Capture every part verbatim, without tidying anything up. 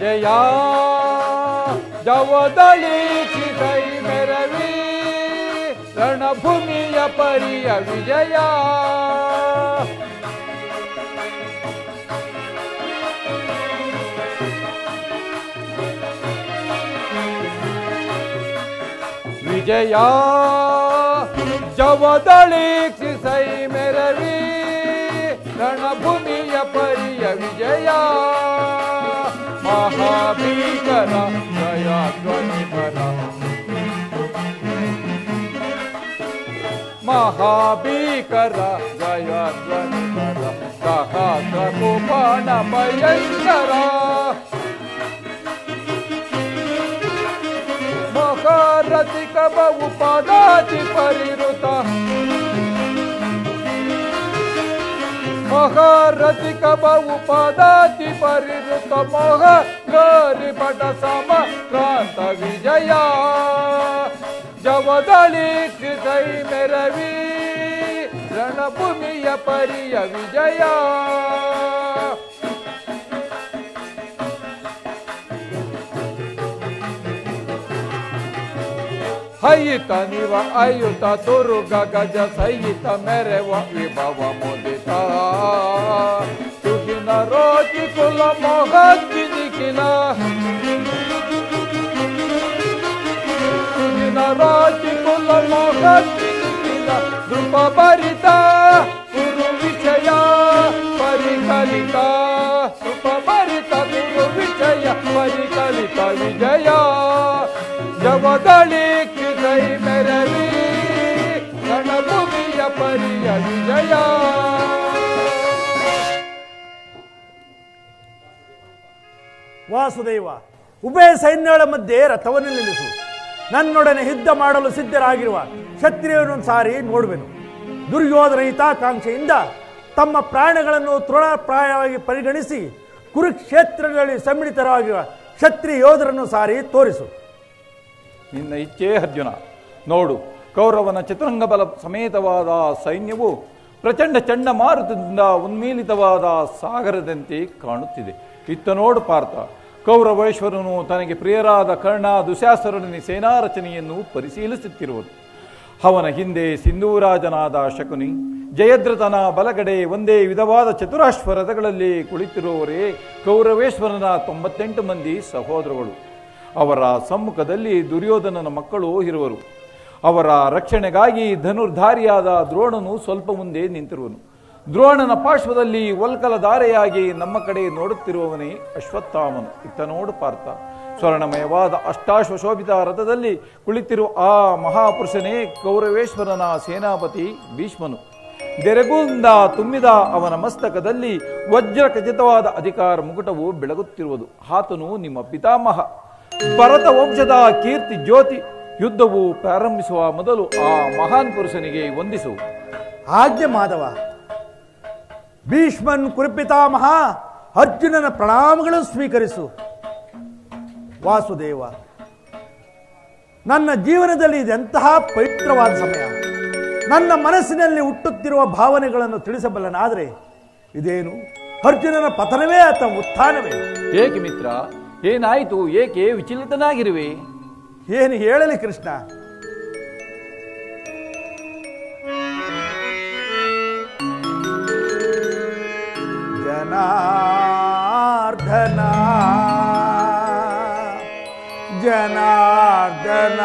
ವಿಜಯ ಜವದಳೀಕ್ಷಿಸೈ ಮೆರವಿ ರಣಭೂಮಿಯ ಪರಿಯ ವಿಜಯ ವಿಜಯ ಜವದಳೀಕ್ಷಿಸೈ ಮೆರವಿ ರಣಭೂಮಿಯ ಪರಿಯ ವಿಜಯ ಮಹಾಭೀಕರ ಜಯಧ್ವನಿಕರ ಮಹಾಭೀಕರ ಜಯಧ್ವನಿಕರ ಸಹಸ್ರ ಕುಮಾರ ಭಯಂಕರ ಮಹಾರಥಿಕ ಬಹು ಪದಾತಿ ಪರಿರುತ ಮಹಾರಥಿಕ ಬಹು ಪದಾತಿ ಪರಿರುತ ಮೋಹ ಗರಿ ಪಟ ಸಮ ಕ್ರಾಂತ ವಿಜಯ ಜವದಳೀಕ್ಷಿಸೈ ಮೆರವಿ ರಣಭೂಮಿಯ ಪರಿಯ ವಿಜಯ ಹಯಿತ ನಿವ ಅಯುತ ತುರುಗ ಗಜ ಸಹಿತ ಮೆರೆವ ವಿಭವ ಮುದಿತ ತುಗಿನ ರೋಚಿ ಕುಲ ಮೊಹದ್ದಿನಿಖಿಲ ತುಗಿನ ರೋಚಿ ಕುಲ ಮೊಹದ್ದಿನಿಖಿಲ ಧ್ರುವ ಭರಿತ ಗುರು ವಿಜಯ ಪರಿಕಲಿತ ಧ್ರುವ ಭರಿತ ಗುರು ವಿಜಯ ಪರಿಕಲಿತ ವಿಜಯ ಜವದಳೀಕ್ಷಿಸೈ ಮೆರವಿ ರಣಭೂಮಿಯ ಪರಿಯ ವಿಜಯ. ವಾಸುದೇವ, ಉಭಯ ಸೈನ್ಯಗಳ ಮಧ್ಯೆ ರಥವನ್ನು ನಿಲ್ಲಿಸು. ನನ್ನೊಡನೆ ಯುದ್ಧ ಮಾಡಲು ಸಿದ್ಧರಾಗಿರುವ ಕ್ಷತ್ರಿಯರನ್ನು ಸಾರಿ ನೋಡುವೆನು. ದುರ್ಯೋಧನ ಹಿತಾಕಾಂಕ್ಷೆಯಿಂದ ತಮ್ಮ ಪ್ರಾಣಗಳನ್ನು ತೃಣಪ್ರಾಯವಾಗಿ ಪರಿಗಣಿಸಿ ಕುರುಕ್ಷೇತ್ರದಲ್ಲಿ ಸಮ್ಮಿಳಿತರಾಗಿರುವ ಕ್ಷತ್ರಿಯ ಯೋಧರನ್ನು ಸಾರಿ ತೋರಿಸು. ನಿನ್ನ ಇಚ್ಛೆ ಅರ್ಜುನ. ನೋಡು, ಕೌರವನ ಚತುರಂಗ ಬಲ ಸಮೇತವಾದ ಸೈನ್ಯವು ಪ್ರಚಂಡ ಚಂಡಮಾರುತದಿಂದ ಉನ್ಮೀಲಿತವಾದ ಸಾಗರದಂತೆ ಕಾಣುತ್ತಿದೆ. ಇತ್ತ ನೋಡು ಪಾರ್ಥ, ಕೌರವೇಶ್ವರನು ತನಗೆ ಪ್ರಿಯರಾದ ಕರ್ಣ ದುಶ್ಯಾಸರನ ಸೇನಾ ರಚನೆಯನ್ನು ಪರಿಶೀಲಿಸುತ್ತಿರುವುದು. ಅವನ ಹಿಂದೆ ಸಿಂಧೂರಾಜನಾದ ಶಕುನಿ, ಜಯದ್ರಥನ ಬಲಗಡೆ ಒಂದೇ ವಿಧವಾದ ಚತುರಾಶ್ವರಥಗಳಲ್ಲಿ ಕುಳಿತಿರುವವರೇ ಕೌರವೇಶ್ವರನ ತೊಂಬತ್ತೆಂಟು ಮಂದಿ ಸಹೋದರಗಳು. ಅವರ ಸಮ್ಮುಖದಲ್ಲಿ ದುರ್ಯೋಧನನ ಮಕ್ಕಳು ಇರುವರು. ಅವರ ರಕ್ಷಣೆಗಾಗಿ ಧನುರ್ಧಾರಿಯಾದ ದ್ರೋಣನು ಸ್ವಲ್ಪ ಮುಂದೆ ನಿಂತಿರುವನು. ದ್ರೋಣನ ಪಾರ್ಶ್ವದಲ್ಲಿ ವಲ್ಕಲಧಾರೆಯಾಗಿ ನಮ್ಮ ಕಡೆ ನೋಡುತ್ತಿರುವವನೇ ಅಶ್ವತ್ಥಾಮನು. ಇತ್ತ ನೋಡು ಪಾರ್ಥ, ಸ್ವರ್ಣಮಯವಾದ ಅಷ್ಟಾಶ್ವಶೋಭಿತ ರಥದಲ್ಲಿ ಕುಳಿತಿರುವ ಆ ಮಹಾಪುರುಷನೇ ಕೌರವೇಶ್ವರನ ಸೇನಾಪತಿ ಭೀಷ್ಮನು. ದೆರಗುಂದ ತುಂಬಿದ ಅವನ ಮಸ್ತಕದಲ್ಲಿ ವಜ್ರ ಖಚಿತವಾದ ಅಧಿಕಾರ ಮುಕುಟವು ಬೆಳಗುತ್ತಿರುವುದು. ಆತನು ನಿಮ್ಮ ಪಿತಾಮಹ ಭರತ ವಂಶದ ಕೀರ್ತಿ ಜ್ಯೋತಿ. ಯುದ್ಧವು ಪ್ರಾರಂಭಿಸುವ ಮೊದಲು ಆ ಮಹಾನ್ ಪುರುಷನಿಗೆ ವಂದಿಸು. ಆಜ್ಞೆ ಮಾಧವ. ಭೀಷ್ಮನ್ ಕುರುಪಿತಾಮಹ ಅರ್ಜುನನ ಪ್ರಣಾಮಗಳು ಸ್ವೀಕರಿಸು. ವಾಸುದೇವ, ನನ್ನ ಜೀವನದಲ್ಲಿ ಇದೆಂತಹ ಪವಿತ್ರವಾದ ಸಮಯ. ನನ್ನ ಮನಸ್ಸಿನಲ್ಲಿ ಹುಟ್ಟುತ್ತಿರುವ ಭಾವನೆಗಳನ್ನು ತಿಳಿಸಬಲ್ಲನಾದರೆ ಇದೇನು ಅರ್ಜುನನ ಪತನವೇ ಅಥವಾ ಉತ್ಥಾನವೇ? ಏಕೆ ಮಿತ್ರ, ಏನಾಯಿತು? ಏಕೆ ವಿಚಲಿತನಾಗಿರುವೆ? ಏನು ಹೇಳಲಿ ಕೃಷ್ಣ? ಜನಾರ್ದನ ಜನಾರ್ದನ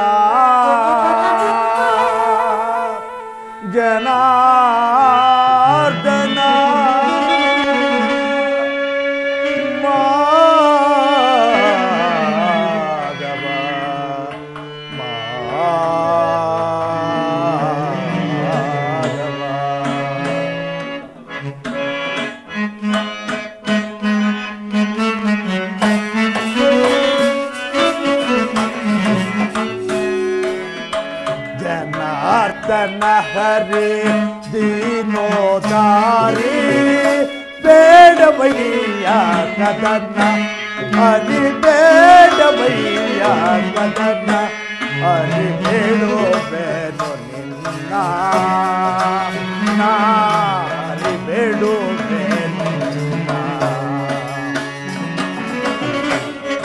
ಜನಾರ್ದನ ಮಾಧವ ಮಾಧವ. ಜನಾರ್ದನ ಹರಿ ದೀನೋದಾರಿ ಬೇಡವಯ್ಯ ಕದನ ಹರಿ ಬೇಡವಯ್ಯ ಕದನ ಹರಿ ಬೇಡುವೆನು ನಿನ್ನ ಹರಿ ಬೇಡುವೆನು ನಿನ್ನ.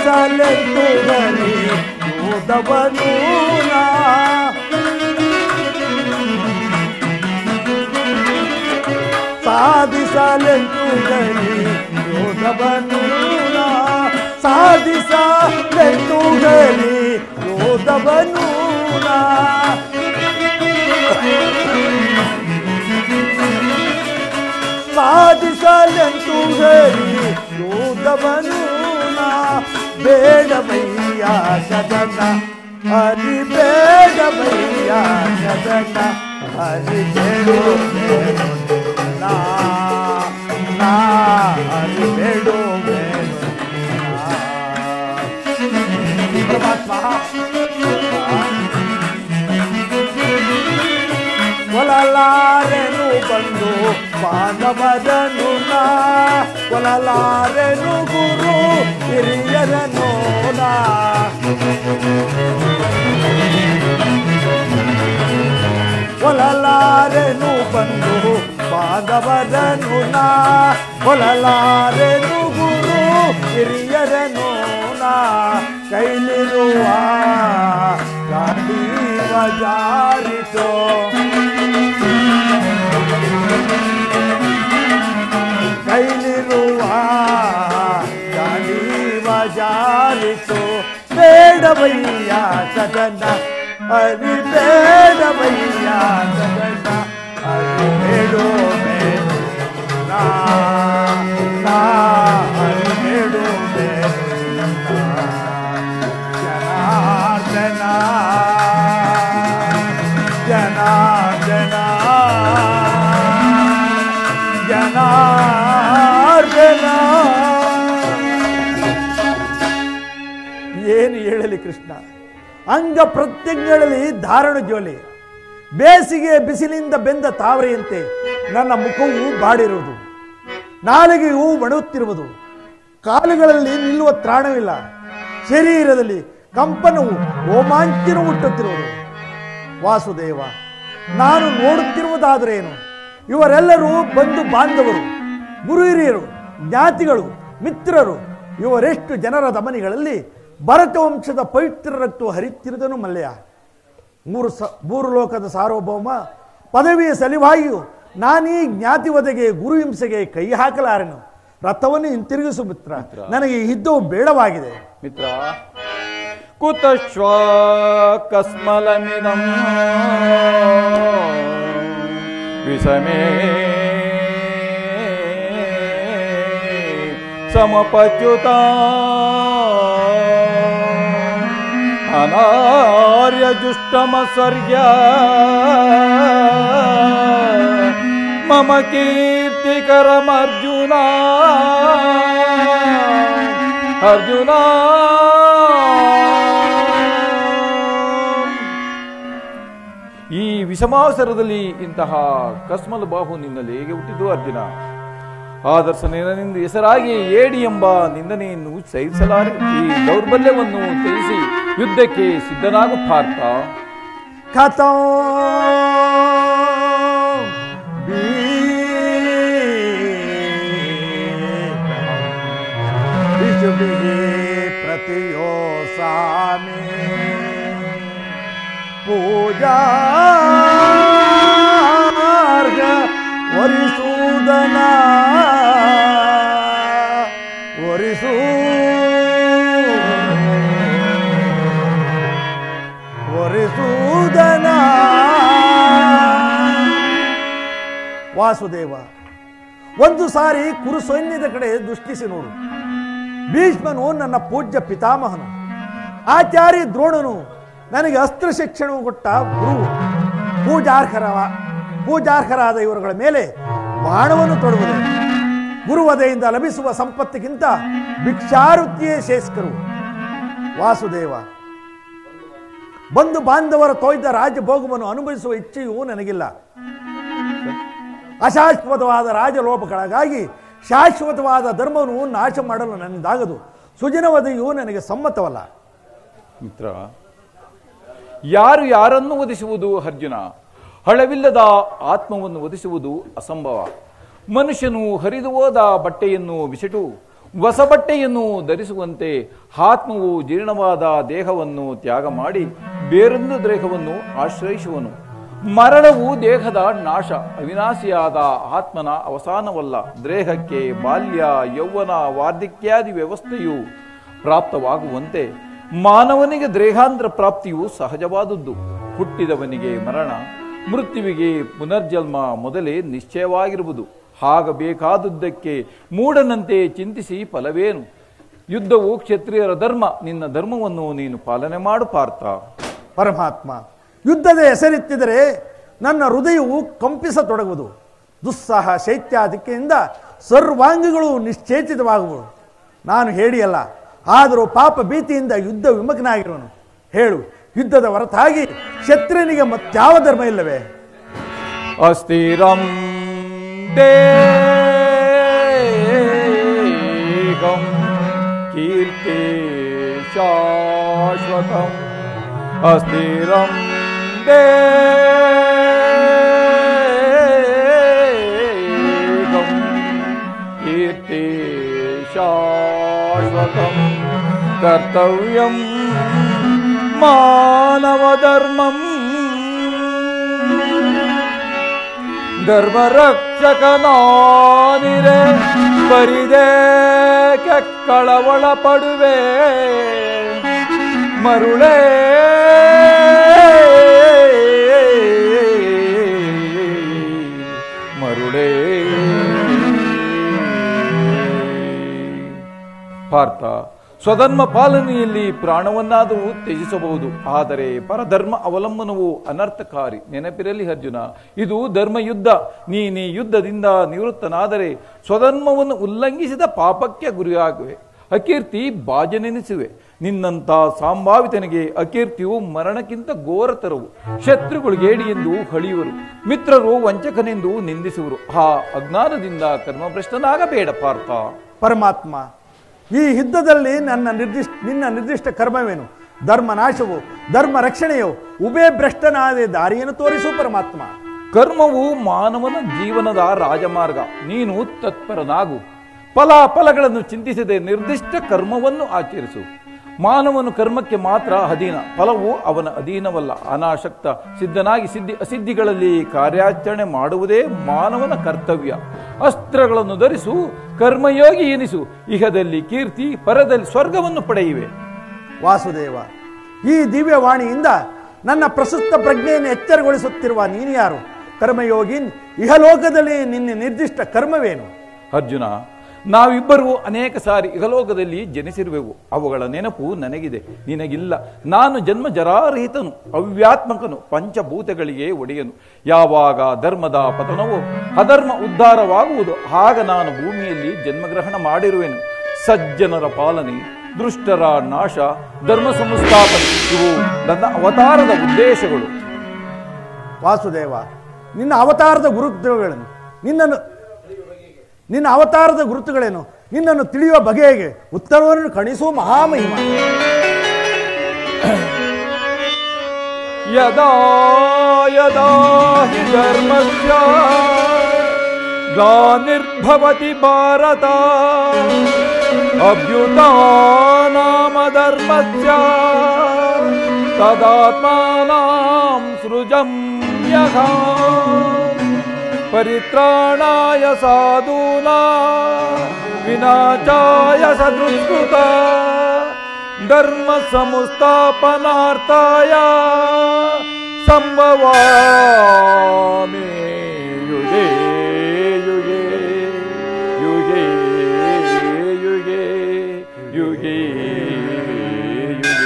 ಸಾಧಿಸಲೆಂದುಗಲಿ ಯೋಧವನು ನಾ ಸಾಧಿಸಲೆಂದುಗಲಿ ಯೋಧವನು ನಾ ಸಾಧಿಸಲೆಂದುಗಲಿ ಯೋಧವನು ನಾ ಸಾಧಿಸಲೆಂದು ಹೇಳಿ ಯೋಧವನು ನಾ ಬೇಡವಯ್ಯ ಸದನ ಹರಿ ಬೇಡವಯ್ಯ ಸದನ ಹರಿ ಬೇಡು ನಾ ನಾ ಹರಿ ಬೇಡು ಪರಮಾತ್ಮ ಕೊಲಲಾರೆನು ಬಂದು ಬಾಂಧವರನು ನಾ ಕೊಲಲಾರೆನು ಗುರು ಹಿರಿಯರನು ನಾ ಕೊಲಲಾರೆನು ಬಂದು ಬಾಂಧವರನು ನಾ ಕೊಲಲಾರೆನು ಗುರು ಹಿರಿಯರನು ನಾ ಕೈಲಿರುವ ಗಾಂಧೀವ ಜಾರಿತೋ ಕೈಲಿರುವ ಗಾಂಧೀವ ಜಾರಿತೋ ಬೇಡವಯ್ಯ ಸದನ ಹರಿ ಬೇಡವಯ್ಯ ಸದನ ಹರಿ ಬೇಡೋ ಬೇಡು ನಾ ನಾ ಹರಿ ಬೇಡೋ ಬೇಡು ಜನಾರ್ದನ ಜನಾರ್ದನ ಜನಾರ್ದನ ಏನು ಹೇಳಲಿ ಕೃಷ್ಣ, ಅಂಗ ಪ್ರತ್ಯಂಗಗಳಲ್ಲಿ ಧಾರಣ ಜೋಲಿ, ಬೇಸಿಗೆ ಬಿಸಿಲಿಂದ ಬೆಂದ ತಾವರೆಯಂತೆ ನನ್ನ ಮುಖವು ಬಾಡಿರುವುದು, ನಾಲಿಗೆಯೂ ಒಣಗುತ್ತಿರುವುದು, ಕಾಲುಗಳಲ್ಲಿ ನಿಲ್ಲುವ ತ್ರಾಣವಿಲ್ಲ, ಶರೀರದಲ್ಲಿ ಕಂಪನವು ರೋಮಾಂಚನ ಹುಟ್ಟುತ್ತಿರುವುದು. ವಾಸುದೇವ, ನಾನು ನೋಡುತ್ತಿರುವುದಾದರೇನು? ಇವರೆಲ್ಲರೂ ಬಂಧು ಬಾಂಧವರು, ಗುರು ಹಿರಿಯರು, ಜ್ಞಾತಿಗಳು, ಮಿತ್ರರು, ಇವರೆಷ್ಟು ಜನರ ದಮನಿಗಳಲ್ಲಿ ಭರತ ವಂಶದ ಪವಿತ್ರ ರಕ್ತ ಹರಿತಿರುವುದನು ಮಲ್ಯ. ಮೂರು ಸ ಮೂರು ಲೋಕದ ಸಾರ್ವಭೌಮ ಪದವಿಯ ಸಲಿವಾಗಿಯೂ ನಾನೀ ಜ್ಞಾತಿ ವಧೆಗೆ ಗುರು ಹಿಂಸೆಗೆ ಕೈ ಹಾಕಲಾರೆನು. ರಥವನ್ನು ಹಿಂತಿರುಗಿಸು ಮಿತ್ರ, ನನಗೆ ಇದ್ದವು ಬೇಡವಾಗಿದೆ. ಮಿತ್ರ, ಕುತಶ್ವ ಕಸ್ಮಲಮಿದಂ ವಿಷಮೇ ಸಮಪಚ್ಯುತ ಅನಾರ್ಯ ಜುಷ್ಟಮಸರ್ಯ ಮಮ ಕೀರ್ತಿಕರಮರ್ಜುನ ಅರ್ಜುನ. ಈ ವಿಷಮಾವಸರದಲ್ಲಿ ಇಂತಹ ಕಸ್ಮಲ ಬಾಹು ನಿನ್ನಲ್ಲಿ ಹೇಗೆ ಹುಟ್ಟಿತು ಅರ್ಜುನ? ಆದರ್ಶನಿಂದ ಹೆಸರಾಗಿ ಏಡಿ ಎಂಬ ನಿಂದನೆಯನ್ನು ಸಹಿಸಲಾರೆ. ಈ ದೌರ್ಬಲ್ಯವನ್ನು ತ್ಯಜಿಸಿ ಯುದ್ಧಕ್ಕೆ ಸಿದ್ಧನಾಗು ಪಾರ್ಥ. ಕಥೋ ಬಿಜುಬಿಗೆ ಪ್ರತಿಯೋ ಸಾಮಿ ಪೂಜಾ ಒರಿಸೂದನ ಒರಿಸೂ ಒರಿಸೂದನ. ವಾಸುದೇವ, ಒಂದು ಸಾರಿ ಕುರು ಸೈನ್ಯದ ಕಡೆ ದೃಷ್ಟಿಸಿ ನೋಡು. ಭೀಷ್ಮನು ನನ್ನ ಪೂಜ್ಯ ಪಿತಾಮಹನು, ಆಚಾರ್ಯ ದ್ರೋಣನು ನನಗೆ ಅಸ್ತ್ರ ಶಿಕ್ಷಣವು ಕೊಟ್ಟ ಗುರು. ಪೂಜಾರ್ಹರ ಪೂಜಾರ್ಹರಾದ ಇವರುಗಳ ಮೇಲೆ ಬಾಣವನ್ನು ತೊಡುವುದು ಗುರುವಧೆಯಿಂದ ಲಭಿಸುವ ಸಂಪತ್ತಿಗಿಂತ ಭಿಕ್ಷಾವೃತ್ತಿಯೇ ಶ್ರೇಷ್ಠರು. ವಾಸುದೇವ, ಬಂಧು ಬಾಂಧವರ ತೊಯ್ದ ರಾಜಭೋಗವನ್ನು ಅನುಭವಿಸುವ ಇಚ್ಛೆಯೂ ನನಗಿಲ್ಲ. ಅಶಾಶ್ವತವಾದ ರಾಜಲೋಪಗಳಿಗಾಗಿ ಶಾಶ್ವತವಾದ ಧರ್ಮವನ್ನು ನಾಶ ಮಾಡಲು ನನ್ನಿಂದಾಗದು. ಸುಜನವಧೆಯೂ ನನಗೆ ಸಮ್ಮತವಲ್ಲ. ಮಿತ್ರ, ಯಾರು ಯಾರನ್ನು ವಧಿಸುವುದು ಅರ್ಜುನ? ಹಳವಿಲ್ಲದ ಆತ್ಮವನ್ನು ವಧಿಸುವುದು ಅಸಂಭವ. ಮನುಷ್ಯನು ಹರಿದು ಹೋದ ಬಟ್ಟೆಯನ್ನು ಬಿಸಿಟು ಹೊಸಬಟ್ಟೆಯನ್ನು ಧರಿಸುವಂತೆ ಆತ್ಮವು ಜೀರ್ಣವಾದ ದೇಹವನ್ನು ತ್ಯಾಗ ಮಾಡಿ ಬೇರೊಂದು ದೇಹವನ್ನು ಆಶ್ರಯಿಸುವನು. ಮರಣವು ದೇಹದ ನಾಶ, ಅವಿನಾಶಿಯಾದ ಆತ್ಮನ ಅವಸಾನವಲ್ಲ. ದೇಹಕ್ಕೆ ಬಾಲ್ಯ, ಯೌವನ, ವಾರ್ಧಕ್ಯಾದಿ ವ್ಯವಸ್ಥೆಯು ಪ್ರಾಪ್ತವಾಗುವಂತೆ ಮಾನವನಿಗೆ ದೇಹಾಂತರ ಪ್ರಾಪ್ತಿಯು ಸಹಜವಾದದ್ದು. ಹುಟ್ಟಿದವನಿಗೆ ಮರಣ, ಮೃತ್ಯುವಿಗೆ ಪುನರ್ಜನ್ಮ ಮೊದಲೇ ನಿಶ್ಚಯವಾಗಿರುವುದು. ಆಗಬೇಕಾದುದಕ್ಕೆ ಮೂಢನಂತೆ ಚಿಂತಿಸಿ ಫಲವೇನು? ಯುದ್ಧವು ಕ್ಷತ್ರಿಯರ ಧರ್ಮ, ನಿನ್ನ ಧರ್ಮವನ್ನು ನೀನು ಪಾಲನೆ ಮಾಡು ಪಾರ್ಥ. ಪರಮಾತ್ಮ, ಯುದ್ಧದ ಹೆಸರೆತ್ತಿದರೆ ನನ್ನ ಹೃದಯವು ಕಂಪಿಸತೊಡಗುವುದು. ದುಸ್ಸಾಹ ಶೈತ್ಯಾಧಿಕೆಯಿಂದ ಸರ್ವಾಂಗಗಳು ನಿಶ್ಚೇತಿತವಾಗುವುದು. ನಾನು ಹೇಳಿಯಲ್ಲ, ಆದರೂ ಪಾಪ ಭೀತಿಯಿಂದ ಯುದ್ಧ ವಿಮುಖನಾಗಿರುವನು. ಹೇಳು, ಯುದ್ಧದ ಹೊರತಾಗಿ ಕ್ಷತ್ರಿಯನಿಗೆ ಮತ್ಯಾವ ಧರ್ಮ ಇಲ್ಲವೇ? ಅಸ್ಥಿರಂ ದೇಹಂ ಕೀರ್ತಿ ಶಾಶ್ವತಂ. ಅಸ್ಥಿರಂ ದೇಹಂ ಕೀರ್ತಿ ಶಾಶ್ವತಂ. ಕರ್ತವ್ಯಂ ಮಾನವಧರ್ಮಂ. ಧರ್ಮರಕ್ಷಕನಾನಿರೆ ಬರಿದೇಕೆ ಕಳವಳ ಪಡುವೆ. ಮರುಳೇ ಮರುಳೇ. ಪಾರ್ಥ, ಸ್ವಧರ್ಮ ಪಾಲನೆಯಲ್ಲಿ ಪ್ರಾಣವನ್ನಾದರೂ ತ್ಯಜಿಸಬಹುದು, ಆದರೆ ಪರಧರ್ಮ ಅವಲಂಬನವು ಅನರ್ಥಕಾರಿ. ನೆನಪಿರಲಿ ಅರ್ಜುನ, ಇದು ಧರ್ಮಯುದ್ಧ. ನೀನೇ ಯುದ್ಧದಿಂದ ನಿವೃತ್ತನಾದರೆ ಸ್ವಧರ್ಮವನ್ನು ಉಲ್ಲಂಘಿಸಿದ ಪಾಪಕ್ಕೆ ಗುರಿಯಾಗುವೆ, ಅಕೀರ್ತಿ ಬಾಜನೆನಿಸುವೆ. ನಿನ್ನಂಥ ಸಂಭಾವಿತನಿಗೆ ಅಕೀರ್ತಿಯು ಮರಣಕ್ಕಿಂತ ಘೋರತರವು. ಶತ್ರುಗಳು ಗೇಡಿಯೆಂದು ಹಳಿಯುವರು, ಮಿತ್ರರು ವಂಚಕನೆಂದು ನಿಂದಿಸುವರು. ಆ ಅಜ್ಞಾನದಿಂದ ಕರ್ಮಭ್ರಷ್ಟನಾಗಬೇಡ ಪಾರ್ಥ. ಪರಮಾತ್ಮ, ಈ ಯುದ್ಧದಲ್ಲಿ ನನ್ನ ನಿರ್ದಿಷ್ಟ ನಿನ್ನ ನಿರ್ದಿಷ್ಟ ಕರ್ಮವೇನು? ಧರ್ಮ ನಾಶವು, ಧರ್ಮ ರಕ್ಷಣೆಯು, ಉಭಯ ಭ್ರಷ್ಟನಾದ ದಾರಿಯನ್ನು ತೋರಿಸು ಪರಮಾತ್ಮ. ಕರ್ಮವು ಮಾನವನ ಜೀವನದ ರಾಜಮಾರ್ಗ. ನೀನು ತತ್ಪರನಾಗು. ಫಲಾಫಲಗಳನ್ನು ಚಿಂತಿಸದೆ ನಿರ್ದಿಷ್ಟ ಕರ್ಮವನ್ನು ಆಚರಿಸು. ಮಾನವನು ಕರ್ಮಕ್ಕೆ ಮಾತ್ರ ಅಧೀನ, ಫಲವು ಅವನ ಅಧೀನವಲ್ಲ. ಅನಾಸಕ್ತ ಸಿದ್ಧನಾಗಿ ಸಿದ್ಧಿ ಅಸಿದ್ಧಿಗಳಲ್ಲಿ ಕಾರ್ಯಾಚರಣೆ ಮಾಡುವುದೇ ಮಾನವನ ಕರ್ತವ್ಯ. ಅಸ್ತ್ರಗಳನ್ನು ಧರಿಸು, ಕರ್ಮಯೋಗಿ ಎನಿಸು. ಇಹದಲ್ಲಿ ಕೀರ್ತಿ, ಪರದಲ್ಲಿ ಸ್ವರ್ಗವನ್ನು ಪಡೆಯುವೆ. ವಾಸುದೇವ, ಈ ದಿವ್ಯವಾಣಿಯಿಂದ ನನ್ನ ಪ್ರಸುಪ್ತ ಪ್ರಜ್ಞೆಯನ್ನು ಎಚ್ಚರಗೊಳಿಸುತ್ತಿರುವ ನೀನು ಯಾರು? ಕರ್ಮಯೋಗಿ, ಇಹಲೋಕದಲ್ಲಿ ನಿನ್ನ ನಿರ್ದಿಷ್ಟ ಕರ್ಮವೇನು? ಅರ್ಜುನ, ನಾವಿಬ್ಬರೂ ಅನೇಕ ಸಾರಿ ಇಹಲೋಕದಲ್ಲಿ ಜನಿಸಿರುವೆವು. ಅವುಗಳ ನೆನಪು ನನಗಿದೆ, ನಿನಗಿಲ್ಲ. ನಾನು ಜನ್ಮ ಜರಾರಹಿತನು, ಅವ್ಯಾತ್ಮಕನು, ಪಂಚಭೂತಗಳಿಗೆ ಒಡೆಯನು. ಯಾವಾಗ ಧರ್ಮದ ಪತನವೋ ಅಧರ್ಮ ಉದ್ಧಾರವಾಗುವುದು, ಆಗ ನಾನು ಭೂಮಿಯಲ್ಲಿ ಜನ್ಮಗ್ರಹಣ ಮಾಡಿರುವೆನು. ಸಜ್ಜನರ ಪಾಲನೆ, ದುಷ್ಟರ ನಾಶ, ಧರ್ಮ ಸಂಸ್ಥಾಪನೆ, ಇವು ನನ್ನ ಅವತಾರದ ಉದ್ದೇಶಗಳು. ವಾಸುದೇವ, ನಿನ್ನ ಅವತಾರದ ಗುರುತುಗಳನ್ನು ನಿನ್ನನ್ನು ನಿನ್ನ ಅವತಾರದ ಗುರುತುಗಳೇನು? ನಿನ್ನನ್ನು ತಿಳಿಯುವ ಬಗೆಗೆ ಉತ್ತರವನ್ನು ಕಣಿಸುವ ಮಹಾಮಹಿಮ. ಯದಾ ಯದಾ ಹಿ ಧರ್ಮಸ್ಯ ಗ್ಲಾನಿರ್ಭವತಿ ಭಾರತ ಅಭ್ಯುತ್ಥಾನಾಮ ಧರ್ಮಸ್ಯ ತದಾತ್ಮಾನಾಂ ಸೃಜಮ್ಯಃ. ಪರಿತ್ರಾಣಾಯ ಸಾಧೂನಾಂ ವಿನಾಶಾಯ ಸದುಷ್ಕೃತಾಂ ಧರ್ಮ ಸಂಸ್ಥಾಪನಾರ್ಥಾಯ ಸಂಭವಾಮಿ ಯುಗೇ ಯುಗೇ ಯುಗೇ ಯುಗೇ ಯುಗೇ ಯುಗೇ.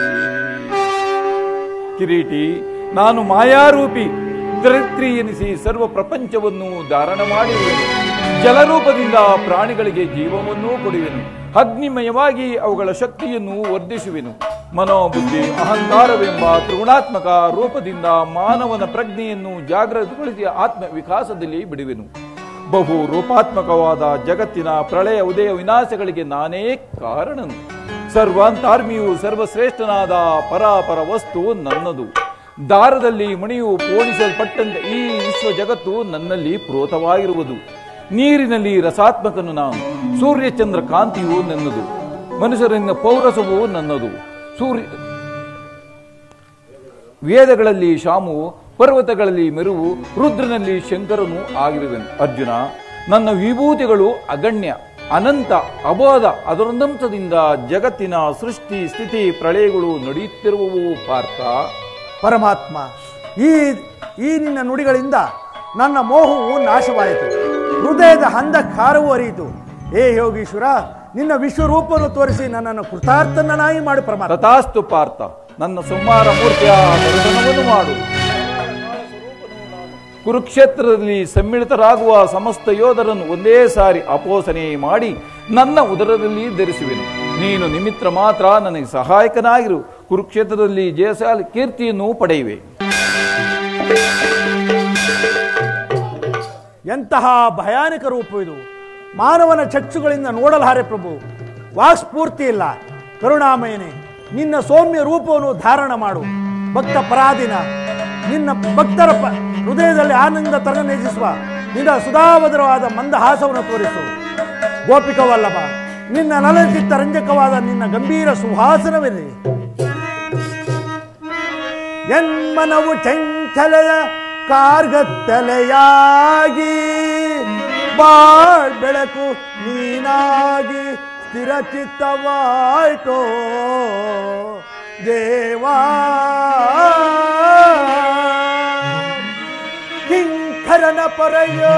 ಕಿರೀಟಿ, ನಾನು ಮಾಯಾರೂಪಿ ಧರಿತ್ರಿ ಎನಿಸಿ ಸರ್ವ ಪ್ರಪಂಚವನ್ನು ಧಾರಣ ಮಾಡಿರುವೆನು. ಜಲರೂಪದಿಂದ ಪ್ರಾಣಿಗಳಿಗೆ ಜೀವವನ್ನೂ ಕೊಡುವೆನು. ಅಗ್ನಿಮಯವಾಗಿ ಅವುಗಳ ಶಕ್ತಿಯನ್ನು ವರ್ಧಿಸುವೆನು. ಮನೋಬುದ್ಧಿ ಅಹಂಕಾರವೆಂಬ ತ್ರಿಗುಣಾತ್ಮಕ ರೂಪದಿಂದ ಮಾನವನ ಪ್ರಜ್ಞೆಯನ್ನು ಜಾಗೃತಗೊಳಿಸಿ ಆತ್ಮ ವಿಕಾಸದಲ್ಲಿ ಬಿಡುವೆನು. ಬಹು ರೂಪಾತ್ಮಕವಾದ ಜಗತ್ತಿನ ಪ್ರಳಯ ಉದಯ ವಿನಾಶಗಳಿಗೆ ನಾನೇ ಕಾರಣನು. ಸರ್ವಾಂತಾರ್ಮಿಯು ಸರ್ವಶ್ರೇಷ್ಠನಾದ ಪರಾಪರ ವಸ್ತು ನನ್ನದು. ದಾರದಲ್ಲಿ ಮಣಿಯು ಪೋಣಿಸಲ್ಪಟ್ಟಂತೆ ಈ ವಿಶ್ವ ಜಗತ್ತು ನನ್ನಲ್ಲಿ ಪ್ರೋತವಾಗಿರುವುದು. ನೀರಿನಲ್ಲಿ ರಸಾತ್ಮಕನು ನಾನು. ಸೂರ್ಯಚಂದ್ರ ಕಾಂತಿಯು ನನ್ನದು, ಮನುಷ್ಯರಿನ ಪೌರಸವು ನನ್ನದು. ಸೂರ್ಯ ವೇದಗಳಲ್ಲಿ ಶಾಮುವು, ಪರ್ವತಗಳಲ್ಲಿ ಮೆರುವು, ರುದ್ರನಲ್ಲಿ ಶಂಕರನು ಆಗಿರುವೆನು. ಅರ್ಜುನ, ನನ್ನ ವಿಭೂತಿಗಳು ಅಗಣ್ಯ, ಅನಂತ, ಅಬೋಧ. ಅದರೊಂದಂಶದಿಂದ ಜಗತ್ತಿನ ಸೃಷ್ಟಿ ಸ್ಥಿತಿ ಪ್ರಳಯಗಳು ನಡೆಯುತ್ತಿರುವವು ಪಾರ್ಥ. ಪರಮಾತ್ಮ, ಈ ಈ ನಿನ್ನ ನುಡಿಗಳಿಂದ ನನ್ನ ಮೋಹವು ನಾಶವಾಯಿತು, ಹೃದಯದ ಅಂಧಕಾರವೂ ಅರಿಯಿತು. ಏ ಯೋಗೀಶ್ವರ, ನಿನ್ನ ವಿಶ್ವರೂಪವನ್ನು ತೋರಿಸಿ ನನ್ನನ್ನು ಕೃತಾರ್ಥನಾಗಿ ಮಾಡಿ ಪರಮಾತ್ಮ. ತಥಾಸ್ತು ಪಾರ್ಥ, ನನ್ನ ಸಂಹಾರ ಮೂರ್ತಿಯ ದರ್ಶನವನ್ನು ಮಾಡು. ಕುರುಕ್ಷೇತ್ರದಲ್ಲಿ ಸಮ್ಮಿಳಿತರಾಗುವ ಸಮಸ್ತ ಯೋಧರನ್ನು ಒಂದೇ ಸಾರಿ ಅಪೋಸನೆ ಮಾಡಿ ನನ್ನ ಉದರದಲ್ಲಿ ಧರಿಸುವೆನು. ನೀನು ನಿಮಿತ್ರ ಮಾತ್ರ ನನಗೆ ಸಹಾಯಕನಾಗಿರು. ಕುರುಕ್ಷೇತ್ರದಲ್ಲಿ ಜಯಶಾಲಿ ಕೀರ್ತಿಯನ್ನು ಪಡೆಯುವೆ. ಎಂತಹ ಭಯಾನಕ ರೂಪವಿದು! ಮಾನವನ ಚಕ್ಷುಗಳಿಂದ ನೋಡಲಾರೆ ಪ್ರಭು. ವಾಕ್ಸ್ಫೂರ್ತಿ ಇಲ್ಲ. ಕರುಣಾಮಯನೇ, ನಿನ್ನ ಸೌಮ್ಯ ರೂಪವನ್ನು ಧಾರಣ ಮಾಡು. ಭಕ್ತ ಪರಾಧೀನ, ನಿನ್ನ ಭಕ್ತರ ಪ ಹೃದಯದಲ್ಲಿ ಆನಂದ ತರನೇಜಿಸುವ ನಿನ್ನ ಸುಧಾಮಧುರವಾದ ಮಂದಹಾಸವನ್ನು ತೋರಿಸು. ಗೋಪಿಕವಲ್ಲಭ, ನಿನ್ನ ನಲಚಿತ್ತ ರಂಜಕವಾದ ನಿನ್ನ ಗಂಭೀರ ಸುಹಾಸನವಿರಲಿ. ಎನ್ಮನವು ಚಂಚಲೆಯ ಕಾರ್ಗತ್ತಲೆಯಾಗಿ ಬಾಳ್ ಬೆಳಕು ನೀನಾಗಿ ಸ್ಥಿರಚಿತ್ತವಾಯ್ತೋ ದೇವಾ. ಕಿಂಕರನ ಪರಯೋ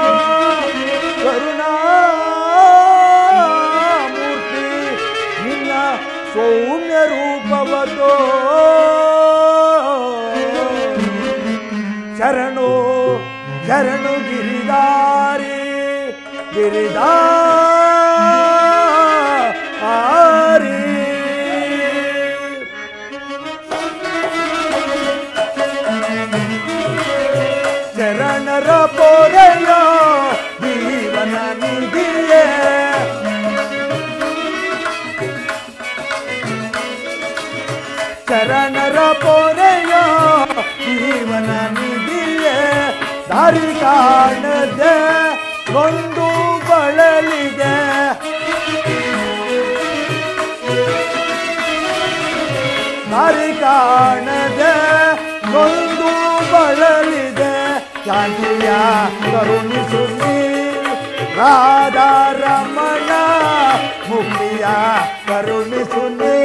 ಕರುಣಾಮೂರ್ತಿ, ನಿನ್ನ ಸೌಮ್ಯ ರೂಪವತೋ ಶರಣು ಶರಣು ಗಿರಿದಾರಿ ಗಿರಿದಾರಿ. ಶರಣರ ಪೊರೆಯ ಜೀವನ ನಿಧಿಯೇ, ಶರಣರ ಪೊರೆಯ ಜೀವನ ನಿಧಿಯೇ. ದಾರಿ ಕಾಣದೆ ಒಂದು ಬಳಲಿದೆ, ದಾರಿ ಕಾಣದೆ ಒಂದು ಬಳಲಿದೆ. ಶಾಂತಿಯ ಕರುಣಿಸು ನೀ ರಾಧಾರಮಣ, ಮುಕ್ತಿಯ ಕರುಣಿಸು ನೀ.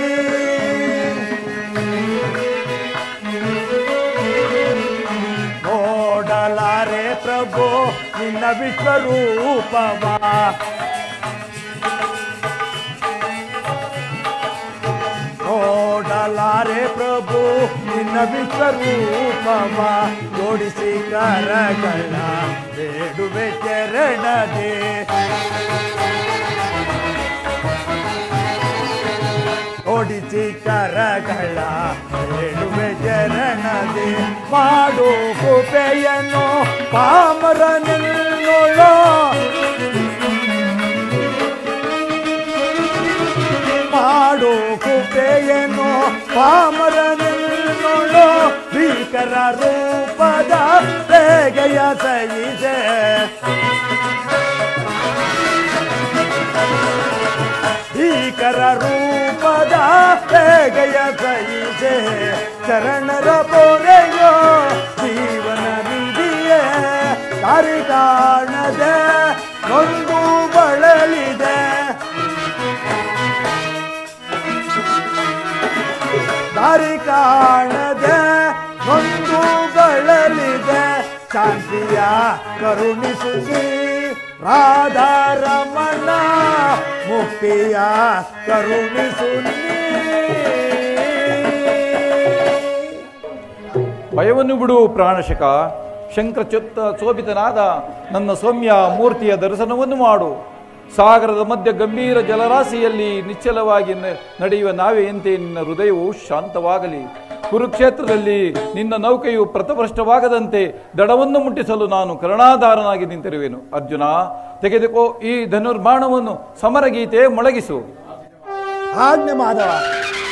ನೋಡಲಾರೆ ಪ್ರಭು ನಿನ್ನ ವಿಶ್ವರೂಪವ, ನೋಡಲಾರೆ ಪ್ರಭು ನಿನ್ನ ವಿಶ್ವರೂಪವ. ಜೋಡಿಸಿ ಕರಗಳ ಬೇಡುವೆ ಚರಣದೆ, ಓಡಿಸಿ ಕರಗಳ ಬೇಡುವೆ ಚರಣದೆ. ಮಾಡು ಕೃಪೆಯನ್ನು ಪಾಮರನನ್ನೊಳೋ, ಮಾಡು ಕೃಪೆಯನ್ನು ಪಾಮರನನ್ನೊಳೋ. ಭೀಕರ ರೂಪದ ಬೇಗೆಯ ಸಹಿಸೆ, ಭೀಕರ ರೂಪದ ಬೇಗೆಯ ಸಹಿಸೆ. ಶರಣರ ಪೊರೆಯೋ ಜೀವನ ನಿಧಿಯೇ, ದಾರಿ ಕಾಣದೆ ಒಂದು ಬಳಲಿದೆ, ದಾರಿ ಕಾಣದೆ ಒಂದು ಬಳಲಿದೆ. ಶಾಂತಿಯ ಕರುಣಿಸು ರಾಧಾರಮಣ, ಮುಕ್ತಿಯ ಕರುಣಿಸು. ಭಯವನ್ನು ಬಿಡು ಪ್ರಾಣಶಕ. ಶಂಕರಚುತ್ತ ಶೋಭಿತನಾದ ನನ್ನ ಸೌಮ್ಯ ಮೂರ್ತಿಯ ದರ್ಶನವನ್ನು ಮಾಡು. ಸಾಗರದ ಮಧ್ಯ ಗಂಭೀರ ಜಲರಾಶಿಯಲ್ಲಿ ನಿಶ್ಚಲವಾಗಿ ನಡೆಯುವ ನಾವೆಯಂತೆ ನಿನ್ನ ಹೃದಯವು ಶಾಂತವಾಗಲಿ. ಕುರುಕ್ಷೇತ್ರದಲ್ಲಿ ನಿನ್ನ ನೌಕೆಯು ಪ್ರತಭ್ರಷ್ಟವಾಗದಂತೆ ದಡವನ್ನು ಮುಟ್ಟಿಸಲು ನಾನು ಕರುಣಾಧಾರನಾಗಿ ನಿಂತಿರುವೆನು. ಅರ್ಜುನ, ತೆಗೆದುಕೋ ಈ ಧನುರ್ಬಾಣವನ್ನು, ಸಮರಗೀತೆ ಮೊಳಗಿಸು. ಆಜ್ಞೆ ಮಾಧವ.